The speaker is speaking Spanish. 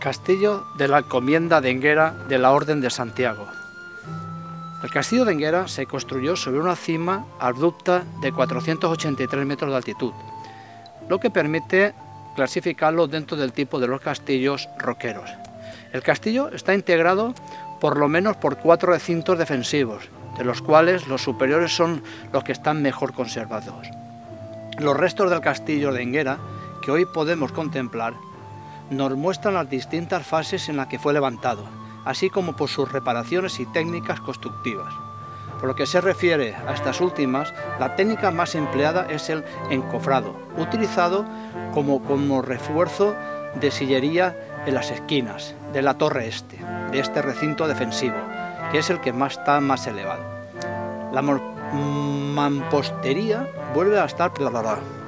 Castillo de la Encomienda de Enguera de la Orden de Santiago. El castillo de Enguera se construyó sobre una cima abrupta de 483 metros de altitud, lo que permite clasificarlo dentro del tipo de los castillos roqueros. El castillo está integrado por lo menos por 4 recintos defensivos, de los cuales los superiores son los que están mejor conservados. Los restos del castillo de Enguera, que hoy podemos contemplar, nos muestran las distintas fases en las que fue levantado, así como por sus reparaciones y técnicas constructivas. Por lo que se refiere a estas últimas, la técnica más empleada es el encofrado, utilizado como refuerzo de sillería en las esquinas de la torre este, de este recinto defensivo, que es el que está más elevado. La mampostería vuelve a estar